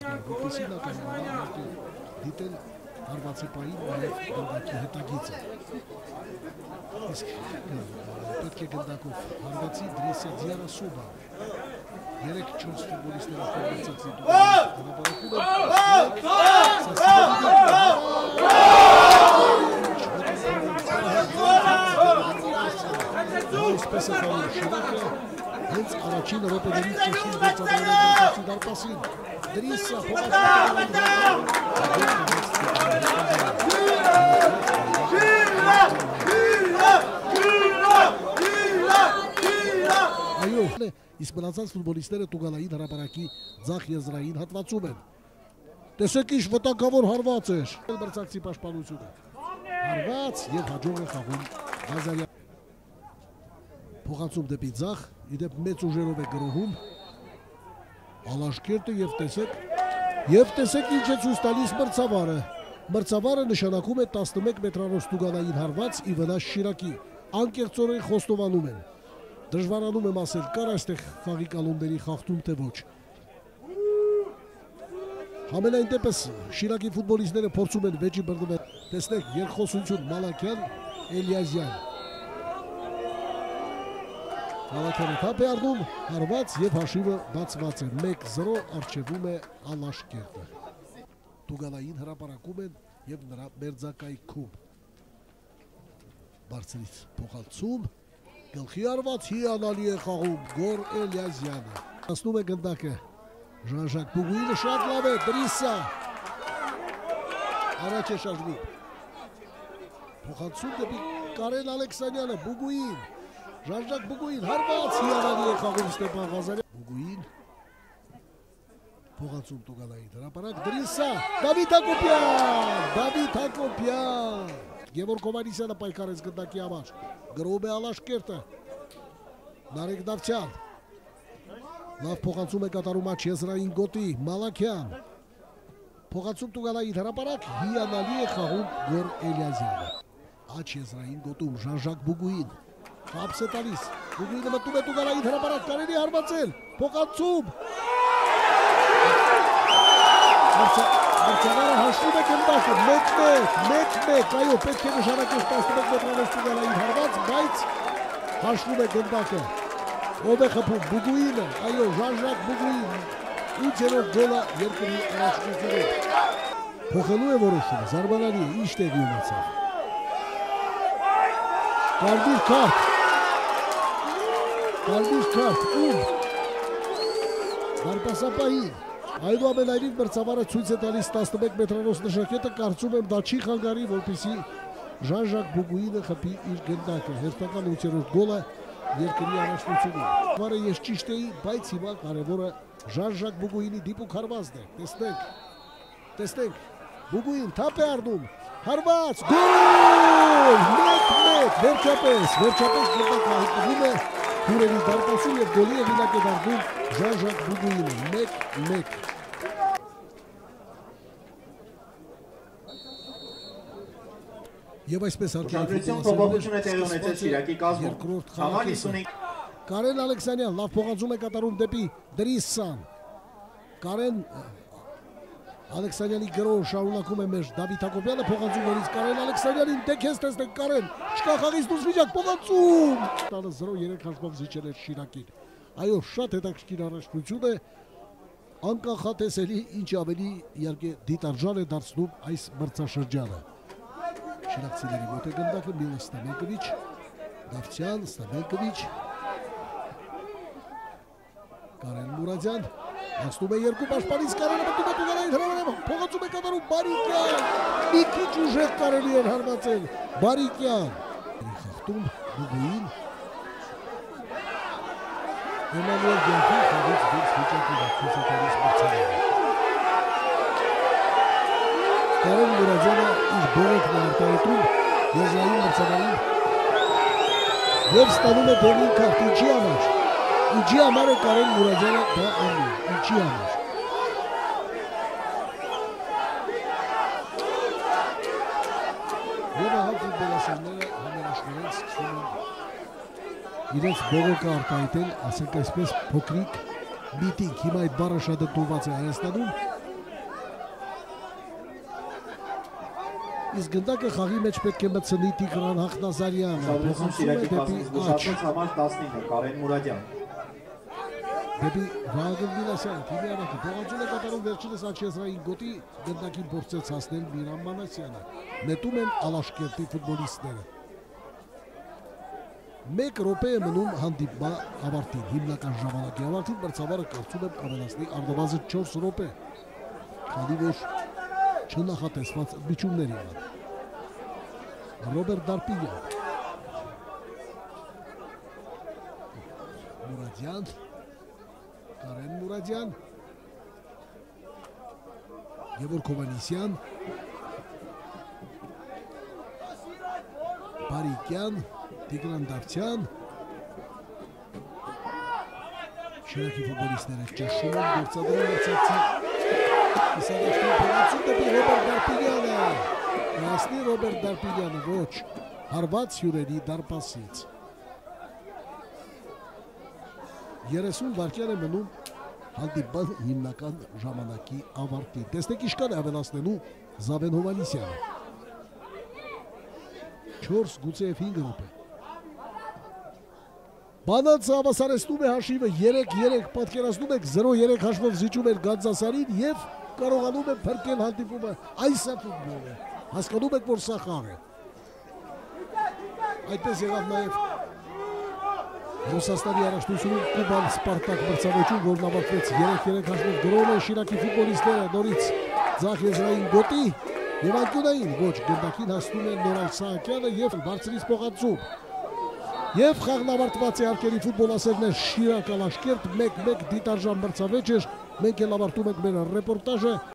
որպեսզի նա կարողանա դիտել հարվածի պահին նաև գնդակի հետագիծը։ Իսկ պետք է գնդակով հարվածի Դրիսա Ձիարասուբա 3-4 ֆուտբոլիստները կողմեցածի հենց առաջին րոպեներից ճշտին գործադրել են դարձի դարպասին Դրիսա այո, իսկ մնացած ֆուտբոլիստները Տուգալային հրապարակի ձախ եզրային հատվածում են։ Տեսեք ինչ վտակավոր հարված էր։ Բրցակցի պաշտպանությունը։ Հարված եւ հաջող է խաղում Ղազարյան։ Փոխանցում դեպի ձախ, իդեպ մեծ ուժերով է գրոհում Ալաշկերտը եւ տեսեք ինչ է ցույց տալիս մրցավարը։ Մրցավարը նշանակում է 11 մետրանոց Տուգալային հարված ի վնաս Շիրակի։ Անկեղծորեն խոստովանում են։ Դժվարանում եմ ասել, կար այստեղ խաղի կալոնների խախտում թե ոչ։ Համենայն դեպս Շիրակի ֆուտբոլիստները փորձում են վեճի բռնվել։ Տեսնեք, երկխոսություն Մալաքյան, Էլիազյան։ Մալաքյանը թափ է առնում, հարված եւ հաշիվը բացված է։ 1-0 առջևում է Ալաշկերտը։ Տուգալային հրապարակում են եւ նրա մերձակայքում։ Բարձրից փոխանցում գլխի արված հիանալի է խաղում Գոր Էլիազյանը։ Հասնում է գնդակը Ժան-Ժակ Բուգուինը շատ լավ է, Դրիսա առաջ է շարժվում։ Փոխանցում դեպի Կարեն Ալեքսանյանը, Բուգուին, Ժան-Ժակ Բուգուին, հարված հիանալի է խաղում Ստեփան Ղազարյան։ Բուգուին փոխանցում Տուգալային հրապարակ, Դրիսա, Դավիթ Հակոբյան։ Գևորգ Հովհաննիսյանը պայքարեց գնդակի համար։ Գրոհում է Ալաշկերտը։ Նարեկ Դավթյան։ Լավ փոխանցում է կատարում աջ եզրային գոտի Մալաքյան։ Փոխանցում Տուգալային հրապարակ, հիանալի է խաղում Գոր Էլիազյանը։ Աջ եզրային գոտում Ժան-Ժակ Բուգուին։ Խապս է տալիս։ Բուգուինը մտնում է Տուգալային հրապարակ, կարելի հարվածել։ Փոխանցում։ Մրցավարը հաշվում է գնդակը, 1-1, այո, պետք է նշանակել 11 մետրանոց Տուգալային հարված, բայց հաշվում է գնդակը։ Ով է խփում, Բուգուինը, այո, Ժան-Ժակ Բուգուին, 8-րդ գոլը երկրի առաջնությունում։ Փոխելու է որոշումը, զարմանալի է, ինչ տեղի ունեցավ։ Կարմիր քարտ, ում։ Դարպասապահին։ Այնուամենայնիվ մրցավարը ցույց է տալիս 11 մետրանոց նշակետը, կարծում եմ դա չի խանգարի, որպեսզի Ժան-Ժակ Բուգուինը խփի իր գնդակը։ Հերթական 8-րդ գոլը երկրի առաջնությունում։ Վարը ես ճիշտ էի, բայց հիմա կարևորը Ժան-Ժակ Բուգուինի դիպուկ հարվածն է։ Տեսնենք, Բուգուին թափ է առնում, հարված, գոլ, 1-1, վերջապես գնդակը հայտնվում է հյուրերի դարպասում և գոլի է վինակ է դարձնում Ժան-Ժակ Բուգուինը, 1-1։ Եվ այսպես երկրորդ խաղակեսը։ Կարեն Ալեքսանյան լավ փոխանցում է կատարում դեպի Դրիսան։ Կարեն Ալեքսանյանի գրոհը շարունակում է մեր Դավիթ Հակոբյանը, փոխանցում նորից Կարեն Ալեքսանյանին, դե քեզ տեսնենք Կարեն, չկա խաղից դուրս վիճակ, փոխանցում։ 0-3 հաշվով զիջել էր Շիրակին։ Այո, շատ հետաքրքիր առաջնություն է, անկախատեսելի, ինչ ավելի իհարկե դիտարժան է դարձնում այս մրցաշրջանը։ Շիրակցիների մոտ է գնդակը Միլոս Ստամենկովիչ, Դավթյան, Ստամենկովիչ, Կարեն Մուրադյան, անցնում է երկու պաշտպանից, Կարենը մտնում է Տուգալային հրապարակում, փոխանցում է կատարում Բարիկյան, մի քիչ ուժեղ կարելի էր հարվածել, Բարիկյան, խախտում Բուգուին, Էմանուել Գենթին խաղից դուրս վիճակի ցույց է տալիս մրցավարը։ Կարեն Մուրադյանը իր բողոքն է արտահայտում եզրային մրցավարին և ստանում է դեղին քարտ, ինչի համար է Կարեն Մուրադյանը դա անում, ինչի համար։ Եվ ահա ֆուտբոլասերները համերաշխորեն սկսում են իրենց բողոքը արտահայտել, ասենք այսպես փոքրիկ միտինգ, հիմա այդ բառը շատ ընդունված է Հայաստանում, Իսկ գնդակը խաղի մեջ պետք է մտցնի Տիգրան Հախնազարյանը, փոխանցում է դեպի աջ։ Համար 19 Կարեն Մուրադյան։ Դեպի Վահագն Մինասյան, թիմի առաջը փոխանցում է կատարում վերջինս աչեզրային գոտի, գնդակին փորձեց հասնել Միրան Մանասյանը։ Նետում են Ալաշկերտի ֆուտբոլիստները։ 1 րոպե է մնում հանդիպման ավարտին, հիմնական ժամանակի ավարտին մրցավարը կարծում եմ ավելացնի առնվազն 4 րոպե, քանի որ չնախատեսված միջումներ եղան։ Ռոբերտ Դարպինյան, Մուրադյան, Կարեն Մուրադյան, Գևորգ Հովհաննիսյան, Բարիկյան, Տիգրան Դավթյան, Շիրակի ֆուտբոլիստները ճաշում են գործադրում մրցակցի Իսարաշտի փոխանցում դեպի Ռոբերտ Դարպինյանը, հասնի Ռոբերտ Դարպինյանը, ոչ, հարված հյուրերի դարպասից։ 30 վայրկյան է մնում հանդիպման հիմնական ժամանակի ավարտին։ Տեսնեք ինչքան է ավելացնելու Զավեն Հովհաննիսյանը։ 4 գուցե 5 րոպե։ Բանանցը հավասարեցնում է հաշիվը 3-3, պատկերացնում եք 0-3 հաշվով զիջում էր Գանձասարին եւ կարողանում է փրկել հանդիպումը։ Այս է ֆուտբոլը։ Հասկանում եք, որ սա խաղ է։ Այդպես եղավ նաեւ Ռուսաստանի առաջնությունում Կուբան Սպարտակ մրցավեճում, որն ավարտվեց 3-3 հաշվով գրոհում են Շիրակի ֆուտբոլիստները նորից ձախ եզրային գոտի եւ անկյունային ոչ գնդակին հասնում են Նորայր Սահակյանը եւ բարձրից փոխանցում։ Եվ խաղն ավարտված է հարկերի ֆուտբոլասերներ Շիրակ Ալաշկերտ 1-1 դիտարժան մրցավեճ էր։ Մենք էլ ավարտում ենք մեր ռեպորտաժը։